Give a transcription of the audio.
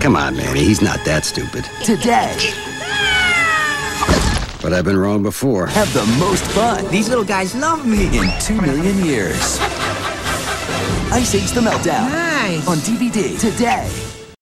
Come on, Manny, he's not that stupid. Today. But I've been wrong before. Have the most fun. These little guys love me. In 2 million years. Age The Meltdown. Nice. On DVD today.